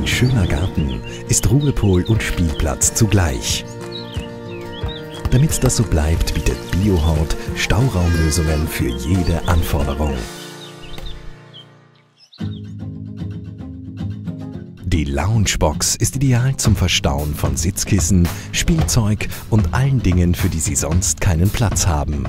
schöner Garten ist Ruhepol und Spielplatz zugleich. Damit das so bleibt, bietet BioHort Stauraumlösungen für jede Anforderung. Die Loungebox ist ideal zum Verstauen von Sitzkissen, Spielzeug und allen Dingen, für die Sie sonst keinen Platz haben.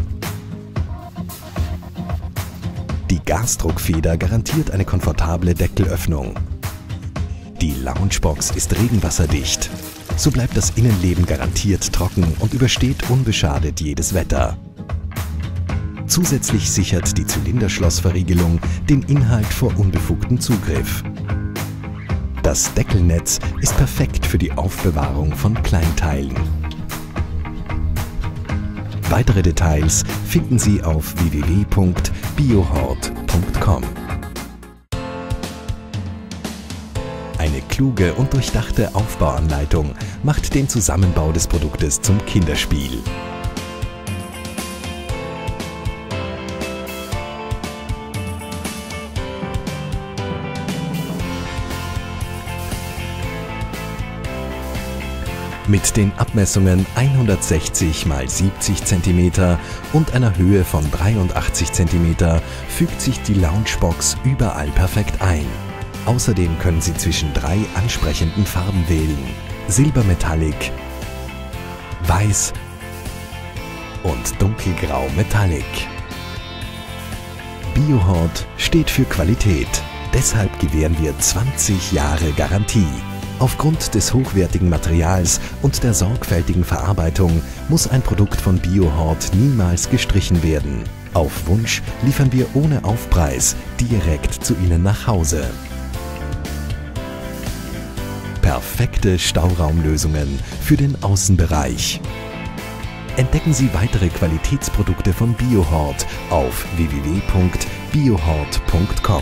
Die Gasdruckfeder garantiert eine komfortable Deckelöffnung. Die Loungebox ist regenwasserdicht. So bleibt das Innenleben garantiert trocken und übersteht unbeschadet jedes Wetter. Zusätzlich sichert die Zylinderschlossverriegelung den Inhalt vor unbefugtem Zugriff. Das Deckelnetz ist perfekt für die Aufbewahrung von Kleinteilen. Weitere Details finden Sie auf www.biohort.com. Eine kluge und durchdachte Aufbauanleitung macht den Zusammenbau des Produktes zum Kinderspiel. Mit den Abmessungen 160 x 70 cm und einer Höhe von 83 cm fügt sich die Loungebox überall perfekt ein. Außerdem können Sie zwischen 3 ansprechenden Farben wählen: Silbermetallic, Weiß und Dunkelgrau Metallic. BioHort steht für Qualität. Deshalb gewähren wir 20 Jahre Garantie. Aufgrund des hochwertigen Materials und der sorgfältigen Verarbeitung muss ein Produkt von BioHort niemals gestrichen werden. Auf Wunsch liefern wir ohne Aufpreis direkt zu Ihnen nach Hause. Perfekte Stauraumlösungen für den Außenbereich. Entdecken Sie weitere Qualitätsprodukte von BioHort auf www.biohort.com.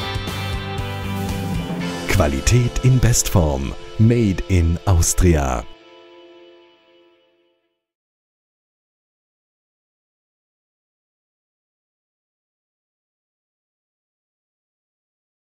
Qualität in Bestform. Made in Austria.